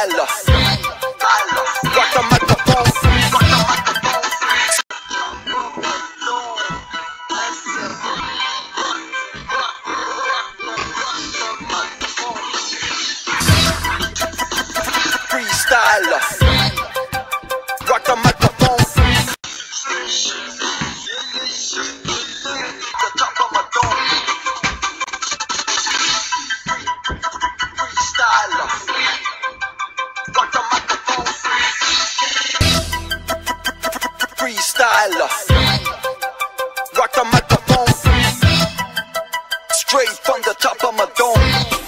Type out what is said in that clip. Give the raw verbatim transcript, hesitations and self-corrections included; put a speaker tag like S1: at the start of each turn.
S1: Freestyler, rock the microphone. Freestyler, rock the microphone. The top of my dome. Freestyler, rock the microphone. Freestyler, rock the microphone. Straight from the top of my dome.